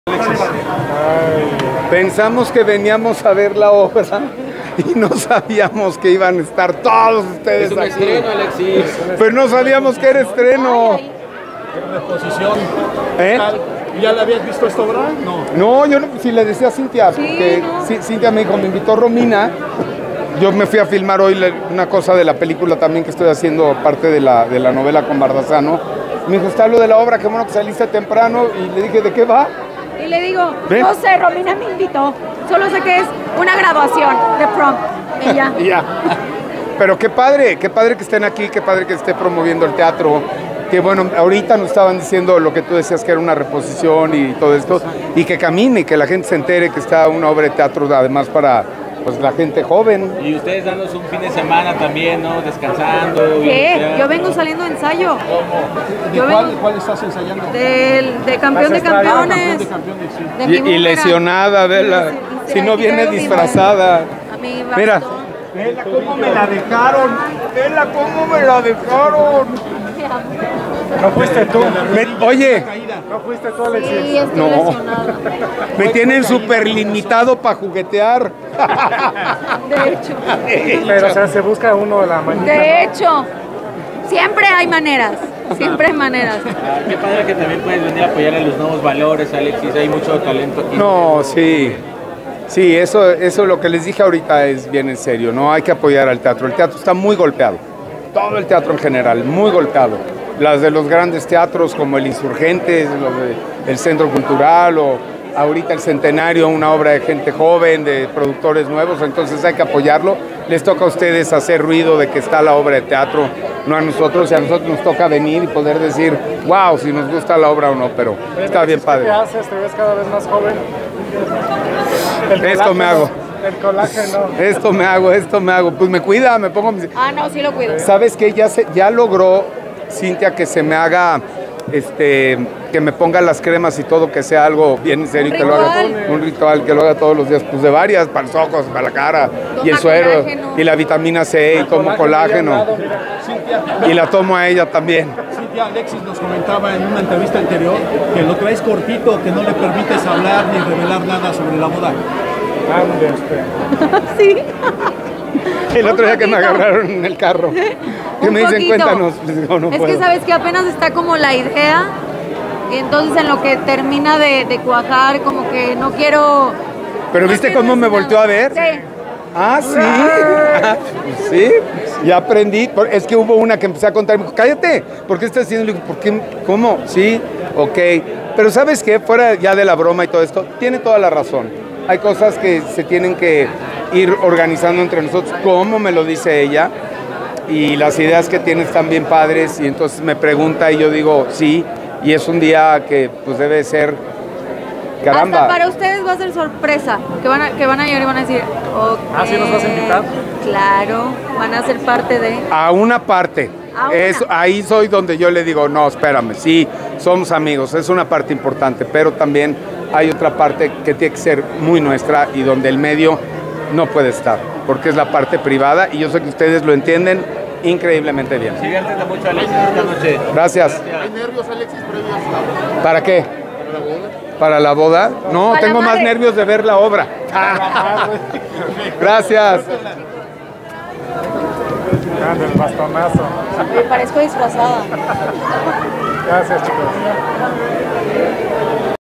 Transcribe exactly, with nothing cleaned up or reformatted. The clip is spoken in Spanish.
Pensamos que veníamos a ver la obra y no sabíamos que iban a estar todos ustedes es un aquí. estreno, Alexis. Pero no sabíamos que era estreno. Era exposición. ¿Eh? ¿Ya la habías visto esta obra? No. No, yo no, si le decía a Cintia, Sí, porque no. C- Cintia me dijo, me invitó Romina. Yo me fui a filmar hoy le- una cosa de la película también que estoy haciendo, parte de la, de la novela con Bardazano. Me dijo, está lo de la obra, qué bueno que saliste temprano. Y le dije, ¿de qué va? Y le digo, ¿Ven? no sé, Romina me invitó. Solo sé que es una graduación de prom. Y ya. Y ya. Pero qué padre, qué padre que estén aquí, qué padre que esté promoviendo el teatro. Que bueno, ahorita nos estaban diciendo lo que tú decías que era una reposición y todo esto. Y que camine, que la gente se entere que está una obra de teatro además para pues, la gente joven. Y ustedes dándose un fin de semana también, ¿no? Descansando. ¿Qué? Yo vengo saliendo de ensayo. ¿De Yo cuál, vengo cuál estás ensayando? del de campeón de campeones. De campeones, sí. De Y, mi y búlgara. lesionada, vela. Sí, sí, Si no aquí viene traigo mi disfrazada. A mi bastón. Mira. Vela cómo me la dejaron. Vela cómo me la dejaron. No fuiste tú. Me- oye, No fuiste tú, Alexis. Sí, estoy No. lesionada. me tienen súper limitado para juguetear. De hecho. Pero o sea, se busca uno de la mañana. De hecho. Siempre hay maneras. Siempre hay maneras. Ah, qué padre que también puedes venir a apoyar a los nuevos valores, Alexis. Hay mucho talento aquí. No, sí. Sí, eso, eso lo que les dije ahorita es bien en serio, ¿no? Hay que apoyar al teatro. El teatro está muy golpeado. Todo el teatro en general, muy golpeado. Las de los grandes teatros como el Insurgentes, los de- el Centro Cultural o ahorita el Centenario, una obra de gente joven, de productores nuevos, entonces hay que apoyarlo. Les toca a ustedes hacer ruido de que está la obra de teatro, no a nosotros, y a nosotros nos toca venir y poder decir, wow, si nos gusta la obra o no, pero está bien ¿Qué padre. haces? ¿Te ves cada vez más joven? El Esto me colágeno, hago. El colágeno. Esto me hago, esto me hago. Pues me cuida, me pongo mis... Ah, no, sí lo cuido. ¿Sabes qué? Ya, se, ya logró Cintia que se me haga, este, que me ponga las cremas y todo, que sea algo bien en serio, Un que lo haga ritual. un ritual, que lo haga todos los días, pues de varias, para los ojos, para la cara, Toma y el suero, colágeno. y la vitamina C, y tomo colágeno, Cintia, y la tomo a ella también. Cintia, Alexis nos comentaba en una entrevista anterior que lo traes cortito, que no le permites hablar ni revelar nada sobre la boda. Ande usted. Sí. El otro Un día que me poquito. agarraron en el carro, que Un me dicen, poquito. cuéntanos, les digo, no es puedo. que sabes que apenas está como la idea. Y entonces en lo que termina de, de cuajar, como que no quiero. Pero no ¿viste quiero cómo me decir volteó nada. a ver? Sí. Ah, sí. Sí, ya aprendí. Por- Es que hubo una que empecé a contar y me dijo, cállate, ¿por qué estás haciendo? Le digo, ¿por qué? ¿Cómo? Sí, ok. Pero ¿sabes qué? Fuera ya de la broma y todo esto, tiene toda la razón. Hay cosas que se tienen que ir organizando entre nosotros, como me lo dice ella, y las ideas que tienes están bien padres, y entonces me pregunta y yo digo, sí, y es un día que pues debe ser, caramba. Hasta para ustedes va a ser sorpresa. Que van a, que van a llegar y van a decir, ok. Ah, ¿sí nos vas a invitar? Claro, van a ser parte de. A una parte. A una. Es, ahí soy donde yo le digo, no, espérame, sí, somos amigos, es una parte importante, pero también hay otra parte que tiene que ser muy nuestra y donde el medio no puede estar, porque es la parte privada y yo sé que ustedes lo entienden increíblemente bien. Diviértete mucho, Alexis, esta noche. Gracias. ¿Hay nervios, Alexis, previos? ¿Para qué? ¿Para la boda? No, Para la tengo más madre. nervios de ver la obra. Gracias. Ande el bastonazo. Me parezco disfrazada. Gracias, chicos.